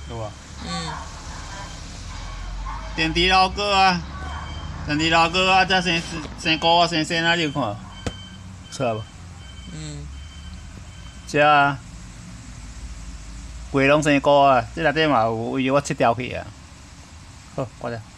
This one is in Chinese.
有无？ 嗯， 电池老哥啊，电池老哥啊，才生菇啊，生啊，你有看？出来无？ 嗯， 遮啊，规拢生菇啊，这内底嘛有为我切掉去啊。好，挂掉。